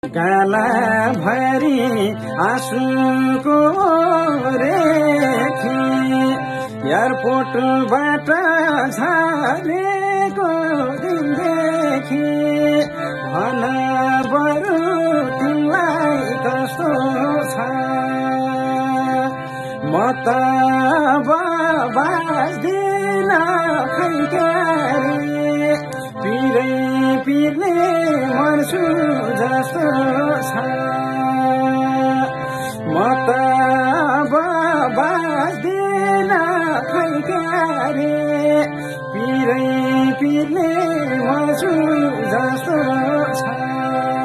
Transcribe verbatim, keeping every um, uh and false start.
गाला भरी आँसुको रेखी एयरपोर्टबाट झरेको दिनदेखि भन बरु तिमीलाई कस्तो छ म त बाँच्दिन खै क्यारे पिरै पिर्ने मर्छु जस्तो छ म त बाँच्दिन खै क्यारे पिरै पिर्ने मर्छु जस्तो छ